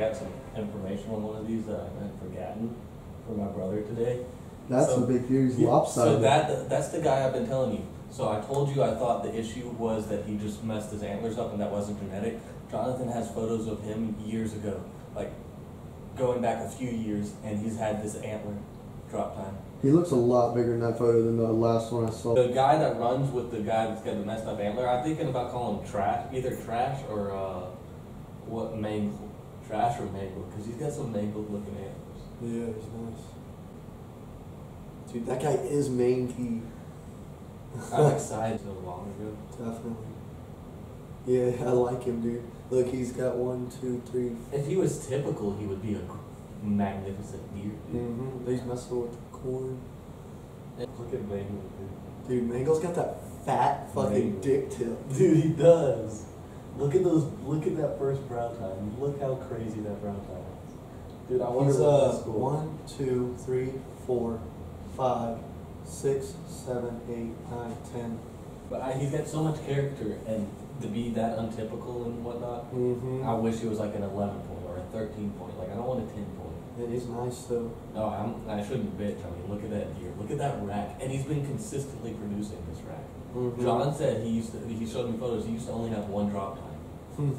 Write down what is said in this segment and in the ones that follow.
write some information on one of these that I had forgotten for my brother today. That's a big theory. He's lopsided. So that's the guy I've been telling you. So I told you I thought the issue was that he just messed his antlers up and that wasn't genetic. Jonathan has photos of him years ago, like going back a few years, and he's had this antler drop time. He looks a lot bigger in that photo than the last one I saw. The guy that runs with the guy that's got the messed up antler, I'm thinking about calling him Trash, either Trash or Mangle. Trash or Mangle, because he's got some mangled looking antlers. Yeah, he's nice. Dude, that guy is manky. I'm excited so long ago. Definitely. Yeah, I like him, dude. Look, he's got 1, 2, 3. If he was typical, he would be a magnificent deer. He's messing with the corn. Look at Mangle, dude. Mangle's got that fat fucking dick tip. Dude, he does. Look at those. Look at that first brow tine. Look how crazy that brow tine is. Dude, I wonder what that's cool. 1, 2, 3, 4, 5, 6, 7, 8, 9, 10. But he's got so much character, and to be that untypical and whatnot, I wish he was like an 11 point or a 13 point. Like, I don't want a 10 point. It is nice though. No, I shouldn't bitch. I mean, look at that deer. Look at that rack, and he's been consistently producing this rack. John said he showed me photos. He used to only have 1 drop time.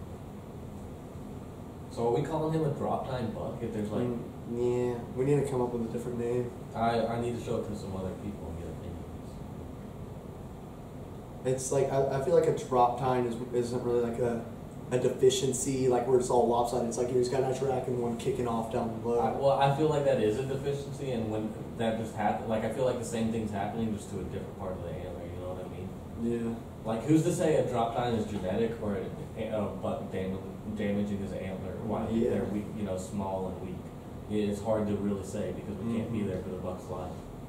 So are we calling him a drop time buck? If there's like, yeah, we need to come up with a different name. I need to show it to some other people and get opinions. It's like I feel like a drop time isn't really like a deficiency, like where it's all lopsided. It's like you just got a nice rack and one kicking off down the low. I feel like that is a deficiency, and when that just happened, like I feel like the same thing's happening just to a different part of the antler. You know what I mean? Yeah. Like, who's to say a drop time is genetic or a buck damaging his antler while they're weak, small and weak? It's hard to really say because we can't be there for the buck's life.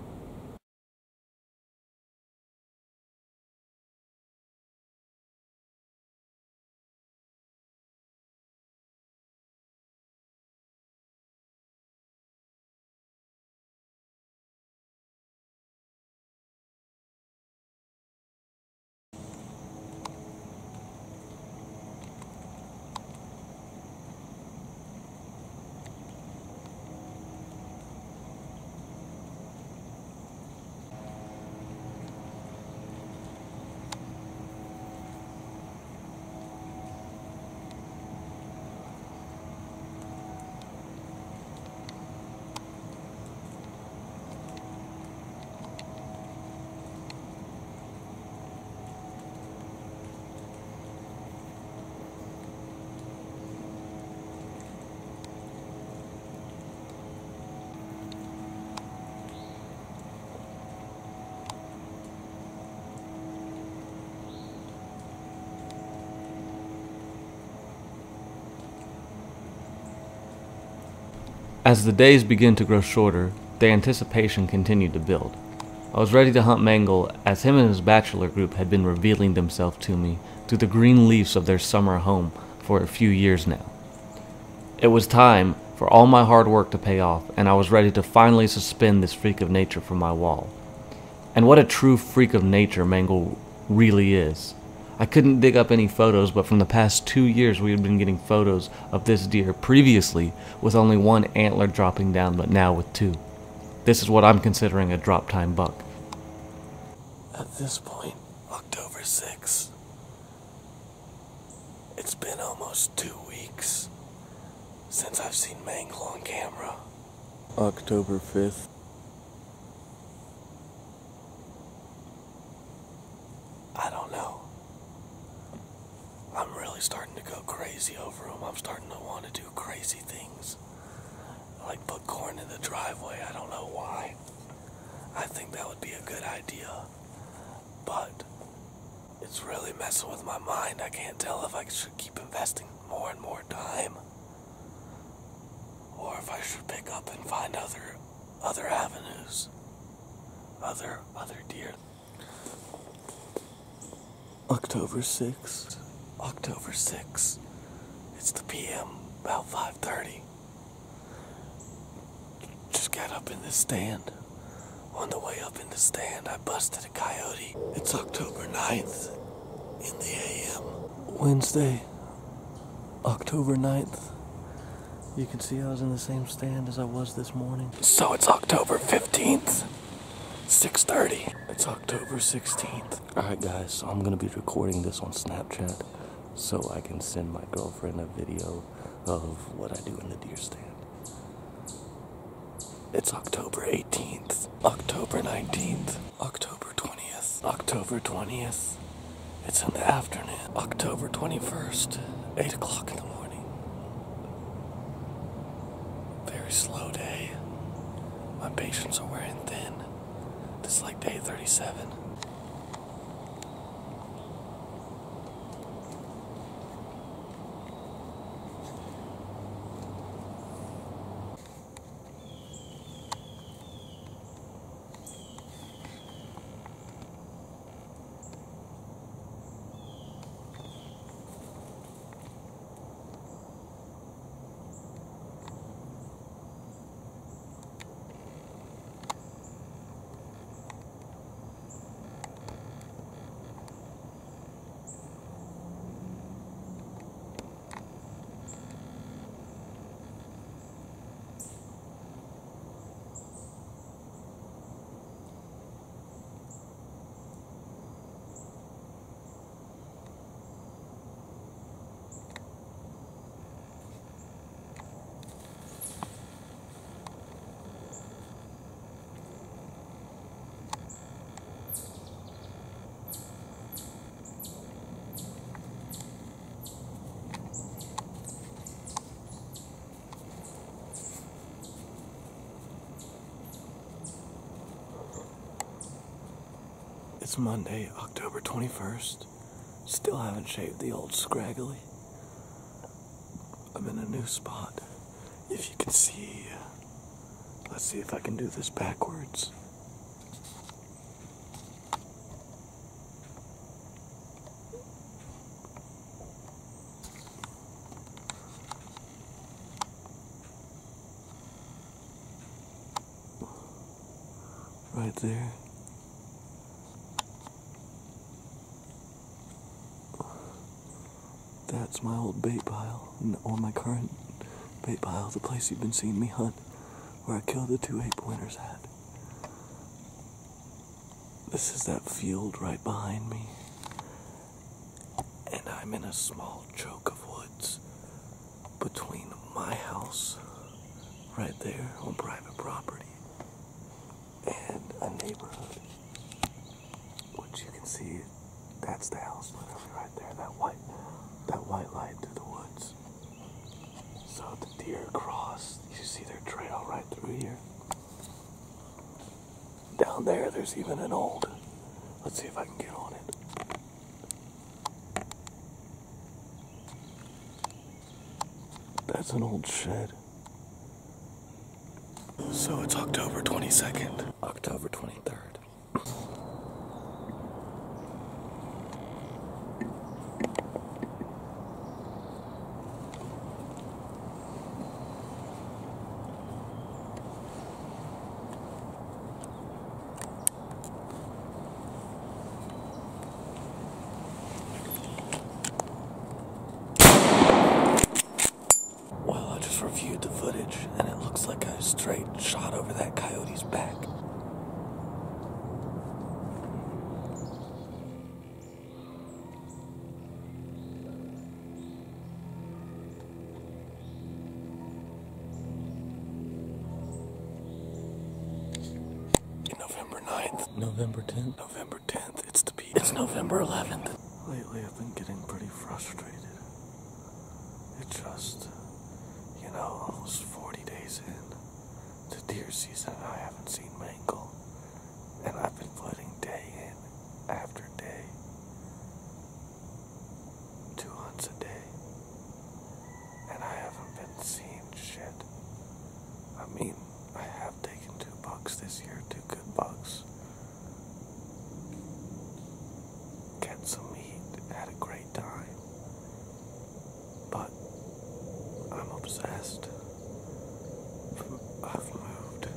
As the days began to grow shorter, the anticipation continued to build. I was ready to hunt Mangle as him and his bachelor group had been revealing themselves to me through the green leaves of their summer home for a few years now. It was time for all my hard work to pay off, and I was ready to finally suspend this freak of nature from my wall. And what a true freak of nature Mangle really is. I couldn't dig up any photos, but from the past 2 years we had been getting photos of this deer previously with only 1 antler dropping down, but now with 2. This is what I'm considering a drop time buck. At this point, October 6th, it's been almost 2 weeks since I've seen Mangle on camera. October 5th. I don't know. I'm really starting to go crazy over him. I'm starting to want to do crazy things. Like put corn in the driveway. I don't know why. I think that would be a good idea. But it's really messing with my mind. I can't tell if I should keep investing more and more time, or if I should pick up and find other avenues, other deer. October 6th. October 6th. It's the PM, about 5:30. Just got up in the stand. On the way up in the stand, I busted a coyote. It's October 9th in the AM. Wednesday, October 9th. You can see I was in the same stand as I was this morning. So it's October 15th, 6:30. It's October 16th. Alright guys, so I'm gonna be recording this on Snapchat so I can send my girlfriend a video of what I do in the deer stand. It's October 18th, October 19th, October 20th, October 20th. It's in the afternoon, October 21st, 8 o'clock in the morning. Very slow day. My patience are wearing thin. This is like day 37. It's Monday, October 21st. Still haven't shaved the old scraggly. I'm in a new spot. If you can see, let's see if I can do this backwards. Right there. That's my old bait pile, or my current bait pile, the place you've been seeing me hunt, where I killed the 2 8-pointers at. This is that field right behind me, and I'm in a small choke of woods between my house, right there on private property, and a neighborhood, which you can see, that's the house literally right there, that white light through the woods. So the deer cross, you see their trail right through here. Down there, there's even an old, let's see if I can get on it. That's an old shed. So it's October 22nd, October 23rd. Reviewed the footage, and it looks like a straight shot over that coyote's back. November 9th, November 10th, November 10th, it's the beat. It's November 11th. Lately I've been getting pretty frustrated. It just, almost 40 days in to deer season, I haven't seen mangle, and I've been flooding day in after day, 2 hunts a day, and I haven't been seeing shit. I mean, I have taken 2 bucks this year, 2 good bucks, get some meat, had a great time, but I'm obsessed. I've moved.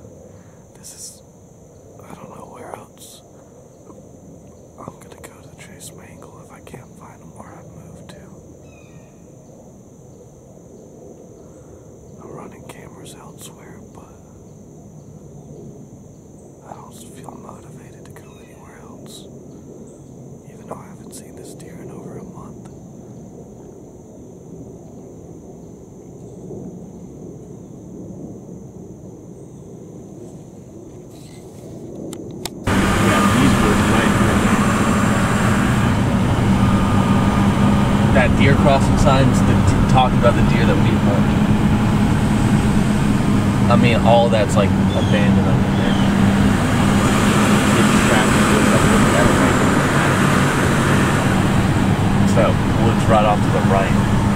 I don't know where else. I'm gonna go to chase mangle if I can't find them where I've moved to. I'm almost feel motivated to go anywhere else, even though I haven't seen this deer in over a month. Yeah, these woods right here. That deer crossing sign's talking about the deer that we hunt. I mean, all that's like abandoned up in there. It's that woods right off to the right.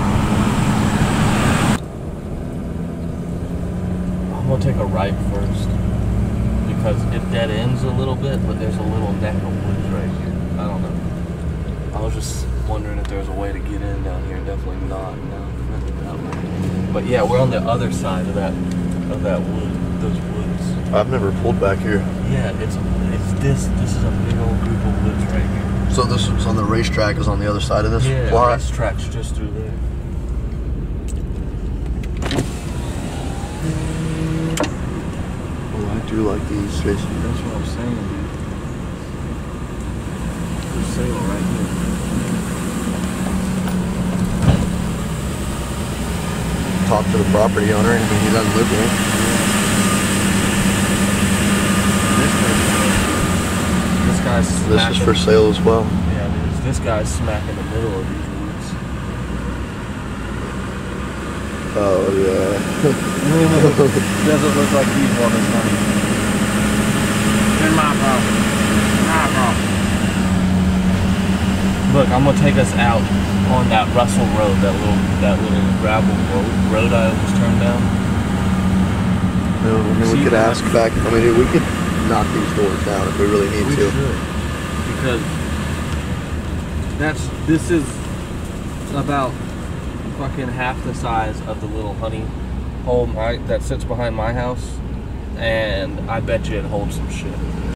I'm gonna take a right first because it dead ends a little bit, but there's a little neck of woods right here. I don't know. I was just wondering if there's a way to get in down here. Definitely not. No, nothing that way. But yeah, we're on the other side of that wood, those woods. I've never pulled back here. Yeah, it's this is a big old group of woods right here. So this was on the racetrack is on the other side of this Yeah, plot? this track's just through there. Oh, I do like these races. That's what I'm saying, dude. For sale right here. Talk to the property owner, and he doesn't live there. This guy's This is for sale as well. Yeah, this guy's smack in the middle of these woods. Oh yeah. Doesn't look like he's one as honey. In my problem. My problem. Look, I'm gonna take us out on that Russell Road, that little gravel road I almost turned down. No, I mean, we could ask back. I mean, we could knock these doors down if we really need We to. should, because this is about fucking half the size of the little honey hole that sits behind my house, and I bet you it holds some shit.